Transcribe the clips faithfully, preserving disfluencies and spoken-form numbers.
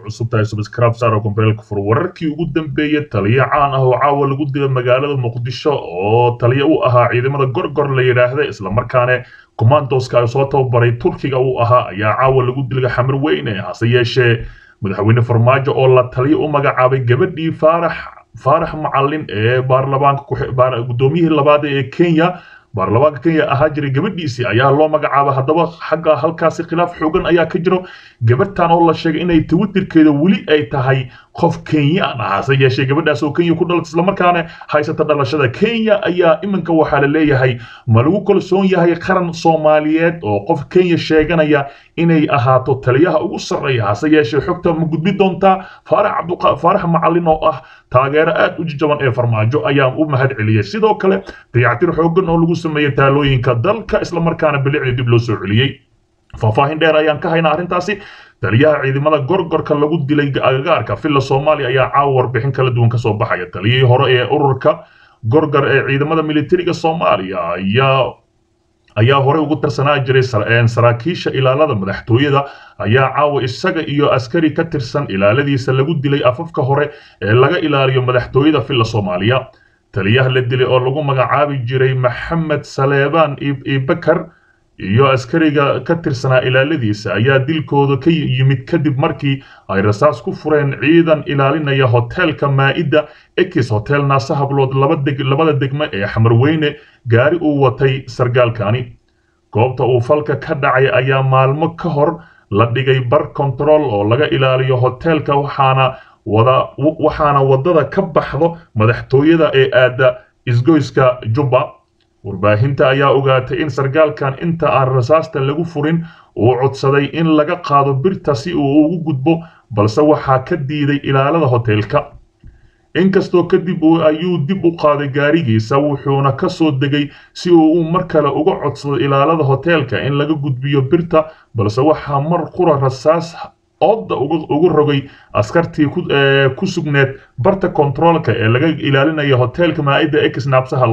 cusub tahay subscribe saaro kumbeelka fur wararkii ugu dambeeyay taliye caan ah oo caawa lagu dilay magaalada Muqdisho oo taliye u ahaa ciidamada gorgor la yiraahdo isla markaana commandoska soo tababaray Turkiga uu ahaa ayaa caawa lagu dilay xamar weyne hase yeeshee madaxweyne Farmaajo oo la taliye u magacaabay gabadhii Faarax Faarax Macalin ee baarlamaanka gudoomiyihii labaad ee Kenya baarlamaanka Kenya ahaa jiray gabadhiisi ayaa loo magacaabay hadaba xagga halkaas khilaaf xoogan ayaa ka jiro gabadhan oo la sheegay inay Twitterkeeda wali ay tahay qof Kenyaan ah hase yeeshee gabadhaas oo Kenya ku dhalatay isla markaana haysata dhalashada Kenya ayaa iminka waxa la leeyahay ma lagu kalsoon yahay qaran Soomaaliyeed oo qof Kenya sheeganaya inay ahaato taliyaha ugu sareeya hase yeeshee xogta ma gudbi doonta Faarax Cabduqa Faarax Macalin oo ah taageero aad u jaban ee Farmaajo ayaa u mahad celiyay sidoo kale dayactir xoogan oo lagu sameeyay taalooyinka dalka isla markaana bilicda dib loo soo celiyay faahfaahin dheer ayaan ka haynaa arrintaasi taliyaha ciidamada gorgorka lagu dilay agagaarka filla Soomaaliya ayaa caawa warbixin kala duwan ka soo baxaya taliyihii hore ee ururka gorgor ee ciidamada militariga Soomaaliya ayaa ayaa hore ugu tarsanaa jiray saraakiisha ilaalada madaxtooyada ayaa caawa isaga iyo askari ka tirsan ilaaladiisa lagu dilay afafka hore ee laga ilaaliyo madaxtooyada filla Soomaaliya taliyaha la dilay oo lagu magacaabi jiray Maxamed Saleebaan Ibakar iyo askariga ka tirsanaa ilaaladiisa ayaa dilkooda ka yimid kadib markii ay rasaas ku fureen ciidan ilaalinaya hotelka Maa'ida X Hotel Naasa Hablood labada degmo ee xamar weyne gaari uu watay sargaalkani goobta uu falka ka dhacay ayaa maalmo ka hor la dhigay bar control oo laga ilaaliyo hotelka waxaana wada waxaana wadada ka baxdo madaxtooyada ee aada isgoyska Jubba warbaahinta ayaa ogaatay in sargaalkan inta aan rasaasta lagu furin uu codsaday in laga qaado birta si uu ugu gudbo balse waxa ka diiday ilaalada hotelka inkastoo kadib uu ayuu dib u qaaday gaarigiisa wuxuuna ka soo degay si uu mar kale uga codsado ilaalada hotelka in laga gudbiyo birta balse waxa mar qura rasaas oodda ugu rogay askartii ku sugneed barta controlka ee laga ilaalinayo hotelka Maa'ida X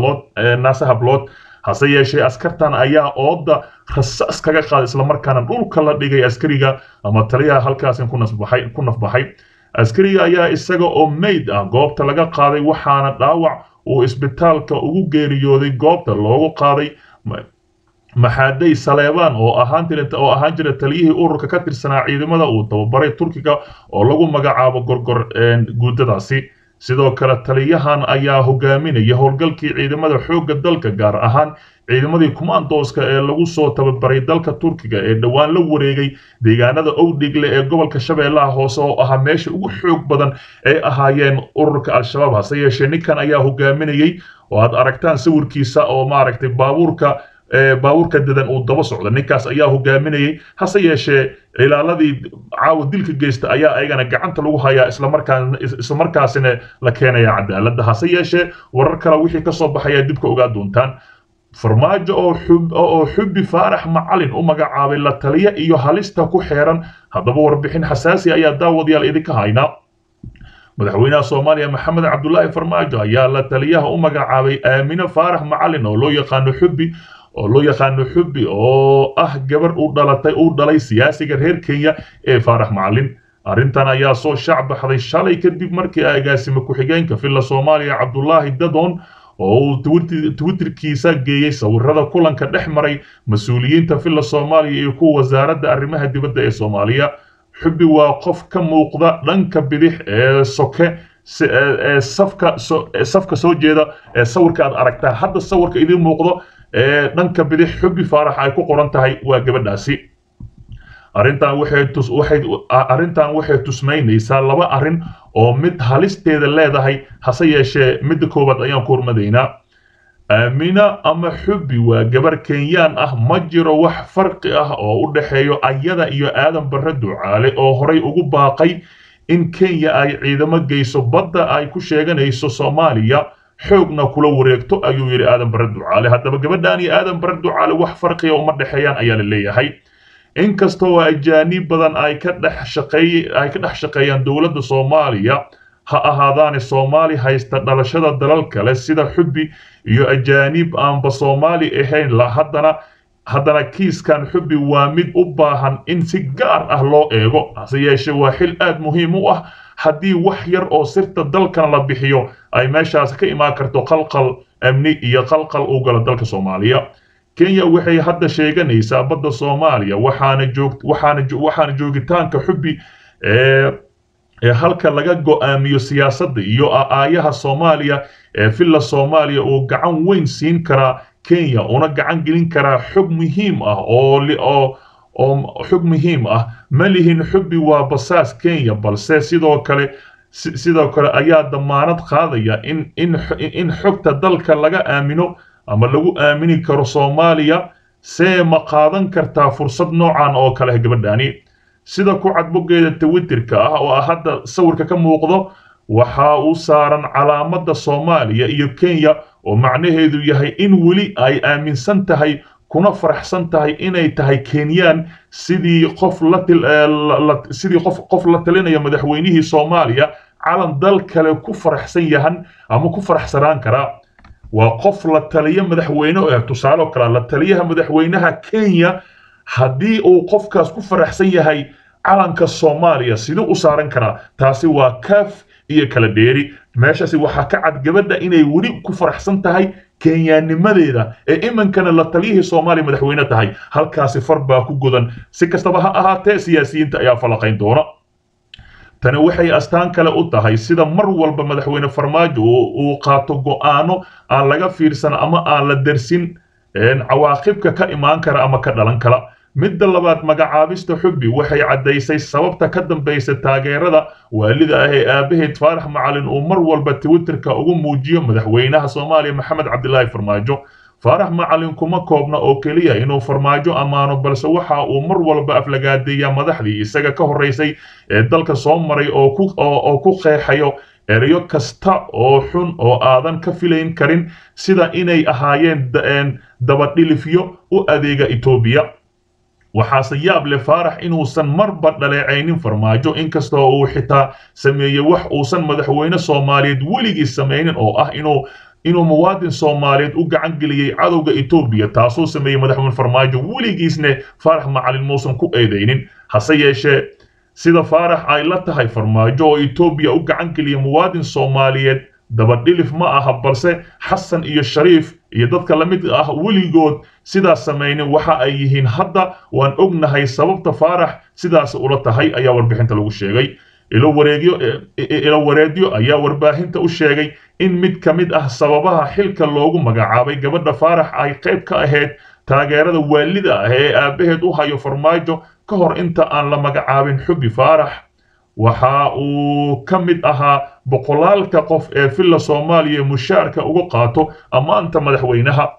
Naasa Hablood hase yeeshee askartan ayaa oodda rasaas kaga qaaday isla markaana dhulka la dhigay askariga ama taliyaha halkaas ku nasbaxay ku nafbaxay askariga ayaa isaga oo meyd ah goobta laga qaaday waxaana dhaawac uu isbitaalka ugu geeriyooday goobta loogu qaaday maxaaday Saleebaan oo ahaan tirta oo ahaan jira taliyihii ururka ka tirsanaa ciidamada uu tababaray Turkiga oo lagu magacaabo gorgor guudadaasi sidoo kale taliyahan ayaa hogaaminaya howlgalkii ciidamada xoogga dalka gaar ahaan ciidamadii commandoska ee lagu soo tababaray dalka Turkiga ee dhawaan la wareegay deegaanada Owdhigle ee gobolka Shabeellaha Hoose oo ahaa meesha ugu xoog badan ee ahaayeen ururka Al-Shabaab hase yeeshee ninkan ayaa hogaaminayay oo aad aragtaan sawirkiisa oo maaragtay baabuurka baabuurka dadan uu daba socdo ninkaas ayaa hogaaminayay hase yeeshee ilaaladii caawa dilka geysta ayaa ayagana gacanta lagu hayaa isla markaana isla markaasina la keenaya cadaaladda hase yeeshee warar kale wixii ka soo baxaya dibka ogaa doontaan Farmaajo oo xub oo xubbi Faarax Macalin u magacaabay la taliye iyo halista ku xeeran hadaba warbixin xasaasi ayaa daawadayaal idinka haynaa madaxweynaha Soomaaliya Maxamed Cabdullaahi Farmaajo ayaa la taliyaha u magacaabay Aamina Faarax Macalin oo loo yaqaan xubbi oo loo yaqaan xubbi oo ah gabar u dhalatay u dhalay siyaasiga reer Kenya ee Faarax Macalin arrintan ayaa soo shacab baxday shalay kadib markii ay agaasimo ku xigeenka filla Soomaaliya Cabdullaahi Dadon oo Twitterkiisa geeyay sawirada kulanka dhex maray mas'uuliyiinta filla Soomaaliya iyo kuwa wasaaradda arrimaha dibadda ee Soomaaliya xubbi waa qof ka muuqda dhanka bidix ee soke ee safka safka soo jeeda ee sawirka aad aragtaa hadda sawirka idin muuqdo ee dhanka bidix xubbi Faarax ay ku qoran tahay waa gabadhaasi arrintan waxay tus waxay arrintan waxay tusmeynaysaa laba arrin oo mid halisteeda leedahay hase yeeshee mid koobaad ayaan ku hormadaynaa Aamina ama xubbi waa gabar Kenyaan ah ma jiro wax farqi ah oo u dhaxeeyo ayada iyo Aadan Barre Ducaale oo horay ugu baaqay in Kenya ay ciidamo geyso badda ay ku sheeganayso Soomaaliya xoogna kula wareegto ayuu yiri Aadan Barre Ducaale hadaba gabadhan iyo Aadan Barre Ducaale wax farqi ah uma dhaxeeyaan ayaa la leeyahay inkastoo ajaanib badan ay ka dhex shaqeey ay ka dhex shaqeeyaan dawladda Soomaaliya ha ahaadaan Soomaali haysta dhalashada dalal kale sida xubbi iyo ajaanib aan ba Soomaali ahayn la haddana haddana kiiskan xubbi waa mid u baahan in si gaar ah loo eego hase yeeshee waa xil aad muhiim u ah haddii wax yar oo sirta dalkan la bixiyo ay meeshaas ka imaan karto qalqal amni iyo qalqal u gala dalka Soomaaliya Kenya waxay hadda sheeganaysaa badda Soomaaliya waxaana joog waxaana waxaana joogitaanka xubbi ee ee halka laga go'aamiyo siyaasadda iyo aayaha Soomaaliya ee filla Soomaaliya oo gacan weyn siin kara Kenya una gacan gelin kara xog muhiim ah oo oo oo xog muhiim ah malihin xubbi waa basaas Kenya balse sidoo kale sidoo kale ayaa damaanad qaadaya in in in xogta dalka laga aamino ama lagu aamini karo Soomaaliya see ma qaadan kartaa fursad noocan oo kale gabadhaani sida ku cad boggeeda Twitterka ah oo hadda sawirka ka muuqdo waxa uu saaran calaamadda Soomaaliya iyo Kenya oo macnaheedu yahay in weli ay aaminsan tahay kuna faraxsan tahay inay tahay Kenyan sidii qof la sidii qof qof la talinaya madaxweynihii Soomaaliya calan dal kale ku faraxsan yahan ama ku faraxsanaan kara waa qof la taliya madaxweyne oo tusaale kale la taliyaha madaxweynaha Kenya haddii uu qofkaas ku faraxsan yahay calanka Soomaaliya sidoo u saaran kara taasi waa kaf iyo kala dheeri meeshaasi waxa ka cad gabadha inay weli ku faraxsan tahay Kenyanimadeeda ee imankana la taliyihii Soomaaliya madaxweyne tahay halkaasi farbaa ku godan si kastaba ha ahaatee siyaasiyiinta ayaa falaqayn doona tani waxay astaan kale u tahay sida mar walba madaxweyne Farmaajo uu qaato go'aano aan laga fiirsan ama aan la darsin cawaaqibka ka imaan kara ama ka dhalan kala midda labaad magacaabista xubbi waxay cadaysay sababta ka dambaysa taageerada waalida ah ee aabaheed Faarax Macalin oo mar walba Twitterka ugu muujiyo madaxweynaha Soomaaliya Maxamed Cabdilaahi Farmaajo Faarax Macalin kuma koobna oo kaliya inuu Farmaajo amaano balse waxa uu mar walba aflagaadeeyaa madaxdii isaga ka horeysay ee dalka soo maray oo ku oo ku qeexayo erayo kasta oo xun oo aadan ka filayn karin sida inay ahaayeen dabadhilifyo u adeega Itoobiya waxaase yaab leh Faarax inuusan marba dhaleecaynin Farmaajo inkastoo uu xitaa sameeyay wax uusan madaxweyne Soomaaliyeed weligii sameeynin oo ah inuu inuu muwaadin Soomaaliyeed u gacan geliyay cadowga Itoobiya taasoo sameeyay madaxweyne Farmaajo weligiisna Faarax Macalin muusan ku eedeynin hase yeeshee sida Faarax ay la tahay Farmaajo oo Itoobiya u gacan geliyay muwaadin Soomaaliyeed dabadhilif ma aha balse Xasan iyo Shariif iyo dadka la mid ah weligood sidaas sameeyeen waxa ay yihiin hadda waan ognahay sababta Faarax sidaas ula tahay ayaa warbixinta lagu sheegay ilo wareegyo ilo wareedyo ayaa warbaahinta u sheegay in mid ka mid ah sababaha xilka loogu magacaabay gabadha Faarax ay qayb ka ahayd taageerada waalida ah ee aabaheed u hayo Farmaajo ka hor inta aan la magacaabin xubbi Faarax waxa uu ka mid ahaa boqolaalka qof ee filla Soomaaliya mushaarka uga qaato amaanta madaxweynaha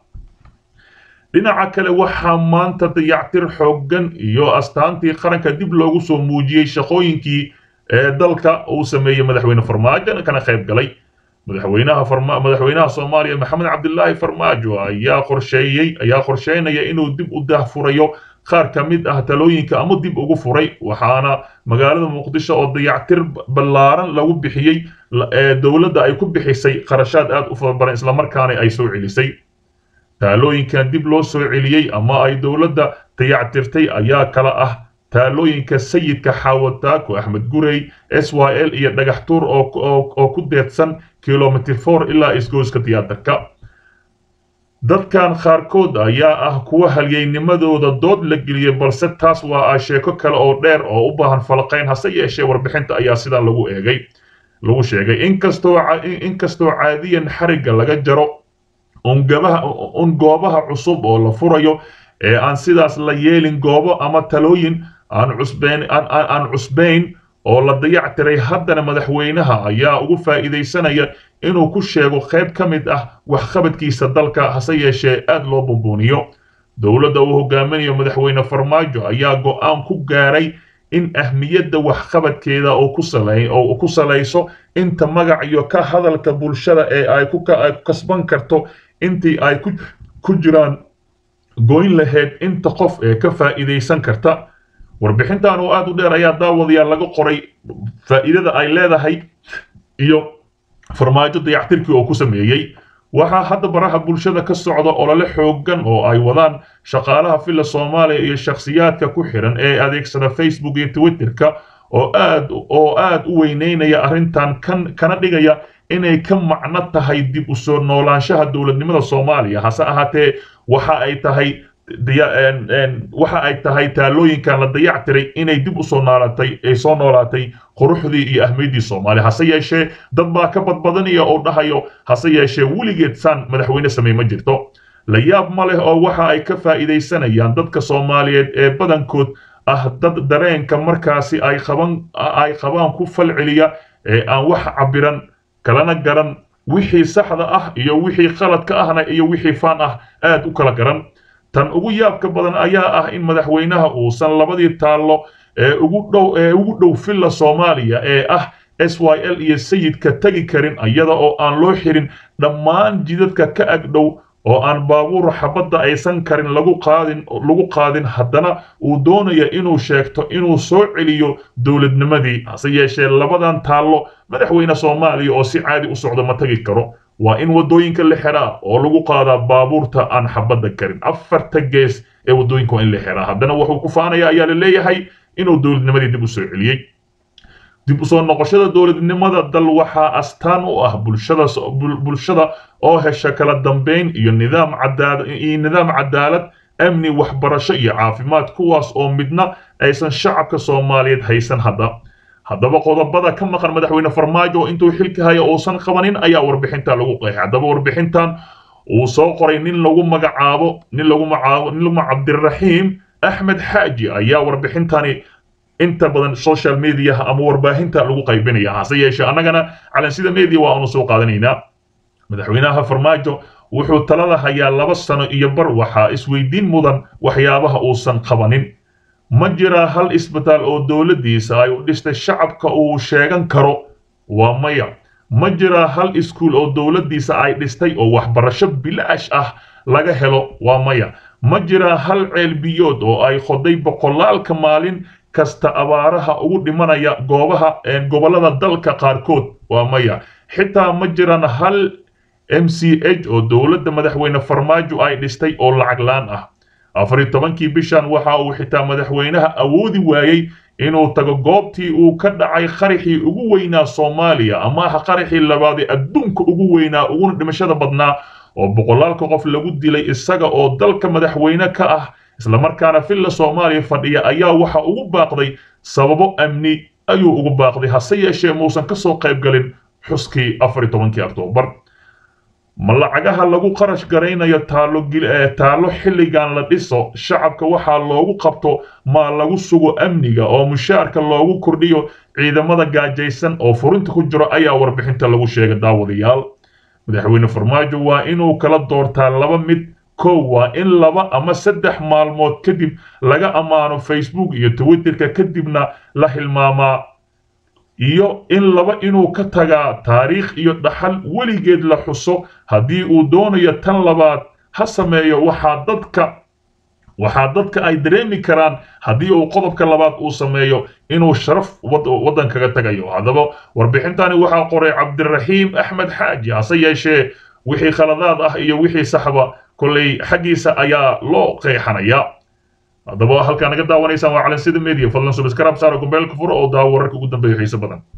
dhinaca kale waxa maanta dayactir xooggan iyo astaantii qaranka dib loogu soo muujiyay shaqooyinkii ee dalka uu sameeyay madaxweyne Farmaajo kana qayb galay madaxweynaha Farmaajo madaxweynaha Soomaaliya Maxamed Cabdilaahi Farmaajo ayaa qorsheeyay ayaa qorsheynaya inuu dib u daahfurayo qaar ka mid ah talooyinka ama dib ugu furay waxaana magaalada Muqdisho oo dayactir ballaaran lagu bixiyay ee dawladda ay ku bixisay qarashaad aad u fara isla markaana ay soo celisay talooyinkan dib loo soo celiyay ama ay dawladda dayactirtay ayaa kala ah talooyinka sayidka Xawataako Axmed Gurey S Y L iyo dhagax tuur oo oo ku deedsan kilometer four ilaa isgooska tiyaatarka dadkan qaarkood ayaa ah kuwa halyeynimadooda dood la geliyay balse taas waa sheeko kale oo dheer oo u baahan falaqayn hase yeeshee warbixinta ayaa sidan lagu eegay lagu sheegay inkastoo inkastoo caadiyan xariga laga jaro un gabaha un goobaha cusub oo la furayo ee aan sidaas la yeelin goobo ama talooyin aan cusbeen aan aan cusbeen oo la dayactiray haddana madaxweynaha ayaa ugu faa'iideysanaya inuu ku sheego qayb ka mid ah wax qabadkiisa dalka hase yeeshee aad loo bumbuuniyo dawladda uu hogaaminayo madaxweyne Farmaajo ayaa go'aan ku gaaray in ahmiyadda wax qabadkeeda oo ku saleey oo ku saleyso inta magac iyo ka hadalka bulshada ee ay ku kasban karto intii ay ku ku jiraan goyn lahayd inta qof ee ka faa'iideysan karta warbixintan oo aad u dheer ayaa daawadayaal laga qoray faa'iidada ay leedahay iyo Farmaajo dayactirkii oo ku sameeyay waxaa hadda baraha bulshada ka socda olole xooggan oo ay wadaan shaqaalaha filla Soomaaliya iyo shakhsiyaadka ku xiran ee adeegsada Facebook iyo Twitter-ka oo aad oo aad u weyneynaya arrintan kan kana dhigaya inay ka macno tahay dib u soo noolaanshaha dowladnimada Soomaaliya hase ahaatee waxa ay tahay waxa ay tahay taalooyinkan la dayactiray inay dib u soo noolaatay ay soo noolaatay quruxdii iyo ahmeedii Soomaaliya hase yeeshee dad baa ka badbadanaya oo dhahayo hase yeeshee weligeed san madaxweyne sameey ma jirto la yaab ma leh oo waxa ay ka faa'iideysanayaan dadka Soomaaliyeed ee badankood ah dad dareenka markaasi ay qaban ay qabaan ku falceliya ee aan wax cabiran kalana garan wixii saxda ah iyo wixii khaladka ahna iyo wixii faan ah aad u kala garan tan ugu yaabka badan ayaa ah in madaxweynaha uusan labadii taalo ee ugu dhow ee ugu dhow filla Soomaaliya ee ah S Y L iyo sayidka tagi karin iyada oo aan loo xirin dhammaan jidadka ka agdhow oo aan baabuur xabadda aysan karin lagu qaadin lagu qaadin haddana uu doonayo inuu sheegto inuu soo celiyo dowladnimadii hase yeeshee labadan taalo madaxweyne Soomaaliya oo si caadi u socdo ma tagi karo waa in wadooyinka la xiraa oo lagu qaadaa baabuurta aan xabadda karin afarta gees ee wadooyinka waa in la xiraa haddana wuxuu ku faanaya ayaa la leeyahay inuu dowladnimadii dib u soo celiyay dib u soo noqoshada dowladnimada dal waxaa astaan u ah bulshada bulshada oo hesha kala dambeyn iyo nidaam cadaalad iyo nidaam cadaalad amni waxbarasho iyo caafimaad kuwaas oo midna aysan shacabka Soomaaliyeed haysan hadda haddaba qodobada ka maqan madaxweyne Farmaajo intuu xilka haya uusan qabanin ayaa warbixinta lagu qeexay haddaba warbixintan uu soo qoray nin lagu magacaabo nin lagu magacaabo nin lagu Cabdiraxiim Axmed Xaaji ayaa warbixintani inta badan social media ama warbaahinta lagu qaybinaya hase yeeshee annagana calansida media waa aanu soo qaadanaynaa madaxweynaha Farmaajo wuxuu talada hayaa laba sano iyo bar waxa isweydiin mudan waxyaabaha uusan qabanin ma jira hal isbitaal oo dowladdiisa ay u dhistay shacabka uu sheegan karo waa maya ma jira hal iskuul oo dowladdiisa ay dhistay oo waxbarasho bilaash ah laga helo waa maya ma jira hal ceel biyood oo ay qoday boqolaalka maalin kasta abaaraha ugu dhimanaya goobaha gobolada dalka qaarkood waa maya xitaa ma jiraan hal M C H oo dowladda madaxweyne Farmaajo ay dhistay oo lacag laan ah afar iyo tobankii bishan waxa uu xitaa madaxweynaha awoodi waayay inuu tago goobtii uu ka dhacay qarixii ugu weynaa Soomaaliya ama qarixii labaad ee adduunka ugu weynaa ugu dhimashada badnaa oo boqolaalka qof lagu dilay isaga oo dalka madaxweyne ka ah isla markaana filla Soomaaliya fadhiya ayaa waxa ugu baaqday sababo amni ayuu ugu baaqday hase yeeshee muusan ka soo qayb galin xuskii afar iyo tobankii Oktoobar ma lacagaha lagu qarash garaynayo taalo taalo xilligan la dhiso shacabka waxa loogu qabto ma lagu sugo amniga oo mushaarka loogu kordhiyo ciidamada gaajaysan oo furinta ku jiro ayaa warbixinta lagu sheegay daawadayaal madaxweyne Farmaajo waa inuu kala doortaa laba mid kow waa in laba ama saddex maalmood kadib laga amaano Facebook iyo Twitter-ka kadibna la hilmaamaa iyo in laba inuu ka tagaa taariikh iyo dhaxal weligeed la xuso haddii uu doonayo tan labaad ha sameeyo waxaa dadka waxaa dadka ay dareemi karaan haddii uu qodobka labaad uu sameeyo inuu sharaf waddan kaga tagayo haddaba warbixintani waxaa qoray Cabdiraxiim Axmed Xaaji hase yeeshee wixii khaladaad ah iyo wixii saxba kulay xagiisa ayaa loo qeexanayaa haddaba halkaan naga daawanaysaan waa calansida media fadlan subscribe saaro gombeelka furo oo daawo wararka ugu dambeeya xiiso badan